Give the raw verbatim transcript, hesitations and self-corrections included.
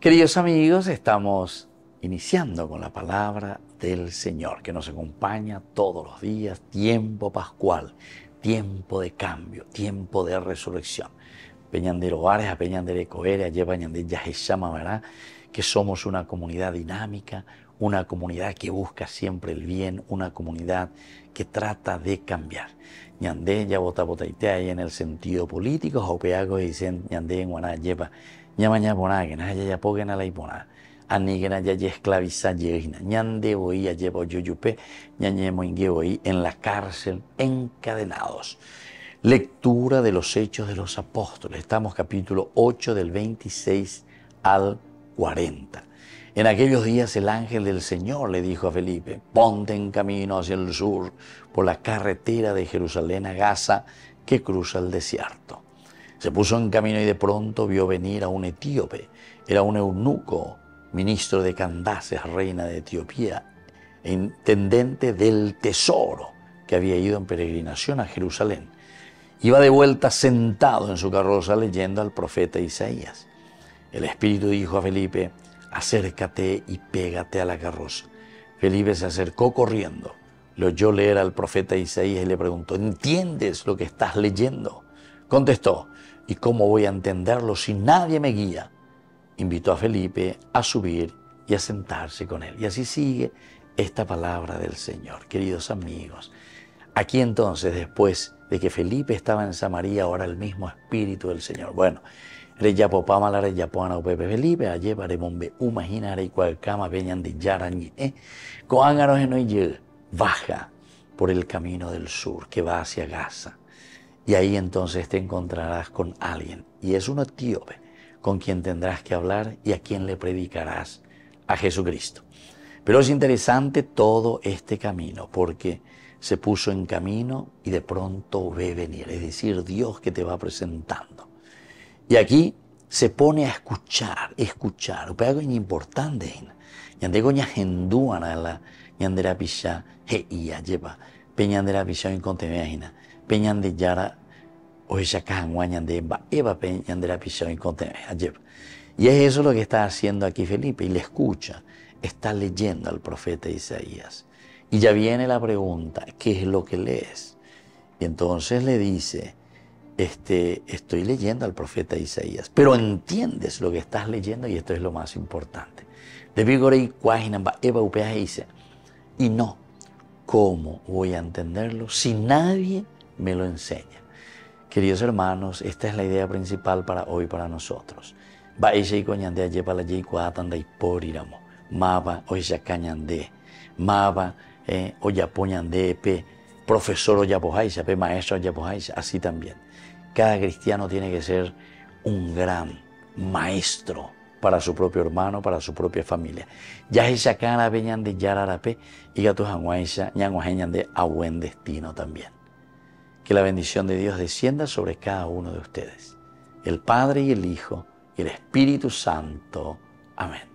Queridos amigos, estamos iniciando con la palabra del Señor que nos acompaña todos los días, tiempo pascual, tiempo de cambio, tiempo de resurrección. Peñandero Vares, a Peñandere Coere, allá Peñandere Yaheshama, ¿verdad? Que somos una comunidad dinámica, una comunidad que busca siempre el bien, una comunidad que trata de cambiar. Ñandé ya vota botaite ahí en el sentido político, jopeago dicen ñandé en guaná lleva, ñamaña boná, que naya ya poguen a la iponá, anigena ya ya esclaviza yegina, ñandé voy a llevo yuyupe, ñañemo ingue voy en la cárcel encadenados. Lectura de los Hechos de los Apóstoles. Estamos capítulo ocho del veintiséis al cuarenta. En aquellos días el ángel del Señor le dijo a Felipe: ponte en camino hacia el sur por la carretera de Jerusalén a Gaza que cruza el desierto. Se puso en camino y de pronto vio venir a un etíope. Era un eunuco, ministro de Candace, reina de Etiopía, intendente del tesoro, que había ido en peregrinación a Jerusalén. Iba de vuelta sentado en su carroza leyendo al profeta Isaías. El Espíritu dijo a Felipe: acércate y pégate a la carroza. Felipe se acercó corriendo, le oyó leer al profeta Isaías y le preguntó: ¿entiendes lo que estás leyendo? Contestó: ¿y cómo voy a entenderlo si nadie me guía? Invitó a Felipe a subir y a sentarse con él. Y así sigue esta palabra del Señor. Queridos amigos, aquí entonces, después de que Felipe estaba en Samaria, ahora el mismo Espíritu del Señor. Bueno, Reyapopama la Reyapoana Upepe Felipe, ayer paremombe imaginare y cualcama veñan de Yarañi, eh, coángaros en hoy baja por el camino del sur que va hacia Gaza. Y ahí entonces te encontrarás con alguien, y es un etíope con quien tendrás que hablar y a quien le predicarás a Jesucristo. Pero es interesante todo este camino, porque se puso en camino y de pronto ve venir, es decir, Dios que te va presentando. Y aquí se pone a escuchar, escuchar. Pero algo importante, ñandego ñajenduana la ñandera pisha he ia lleva, peñandera pisha en contemejina, peñande yara o ella cangua ñande ba eva peñandera pisha en contemeja lleva. Y es eso lo que está haciendo aquí Felipe, y le escucha, está leyendo al profeta Isaías. Y ya viene la pregunta: ¿qué es lo que lees? Y entonces le dice: Este, estoy leyendo al profeta Isaías, pero entiendes lo que estás leyendo, y esto es lo más importante. Y no, ¿cómo voy a entenderlo si nadie me lo enseña? Queridos hermanos, esta es la idea principal para hoy, para nosotros. Maba oyacañande, maba oyapoñande, profesor oyapojaisa, maestro oyapojaisa, así también. Cada cristiano tiene que ser un gran maestro para su propio hermano, para su propia familia. Ya esa cara veñan de yararape y gatos anguaisa, ñanguajeñan de a buen destino también. Que la bendición de Dios descienda sobre cada uno de ustedes, el Padre y el Hijo y el Espíritu Santo. Amén.